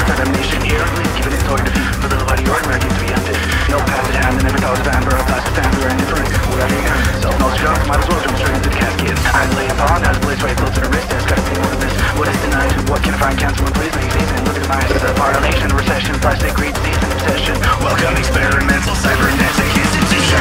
condemnation here. Keeping it stored defeat for the body ordinary to be empty. No path at hand and never thought of amber or plastic family or indifferent. Whatever you got, self-knowledge strong, might as well jump straight into the casket. I'm laying upon as a blaze right close to the wrist. There's gotta be more than this. What is denied? What can I find? Can't someone please make season? Look at the minds of the violation, recession, plastic greed, disease, and obsession. Welcome experimental cybernetic institution.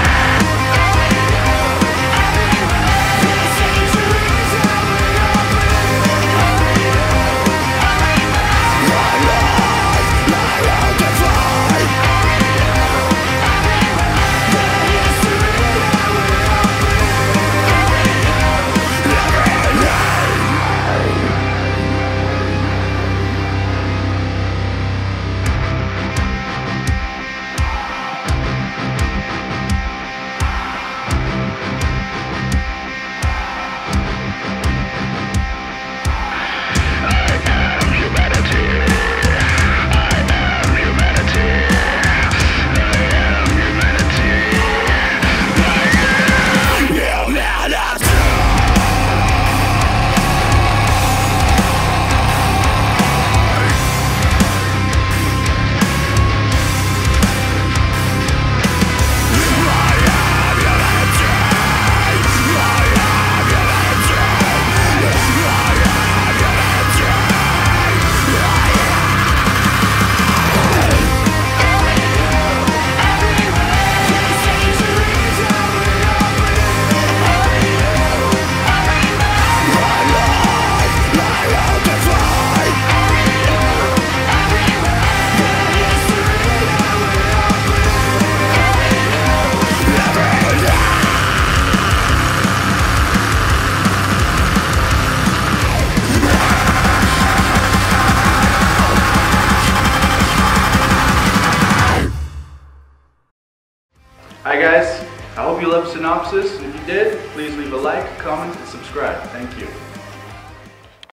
Hi guys, I hope you loved Synopsis. If you did, please leave a like, comment, and subscribe. Thank you.